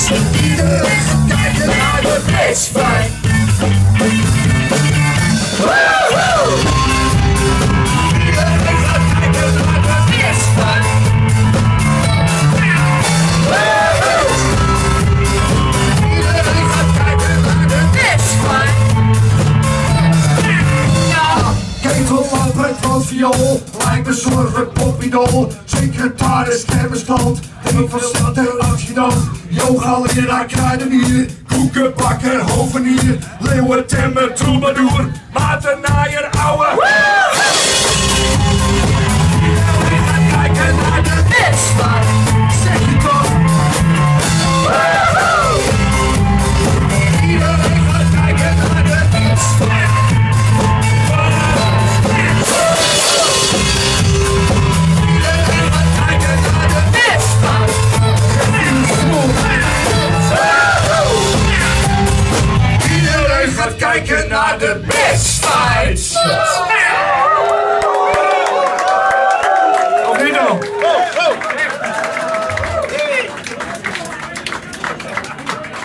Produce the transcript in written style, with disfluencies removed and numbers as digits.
Iedereen gaat kijken naar de Bitchfight. Iedereen gaat kijken naar de Bitchfight. Iedereen gaat kijken naar de Bitchfight. Ketellamp, van viool, lijkt bezorgd popidool. Secretaris, kermisstand, Henk van Stad en Amsterdam. Yoga-leraar, kruidenier, koekenbakker, hovenier. Leeuwen, temmer, troubadour, matennaaier, ouwe. Iedereen gaat kijken naar de Bitchfight. Zeg je toch? Iedereen gaat kijken naar de Bitchfight. Iedereen gaat kijken naar de Bitchfight.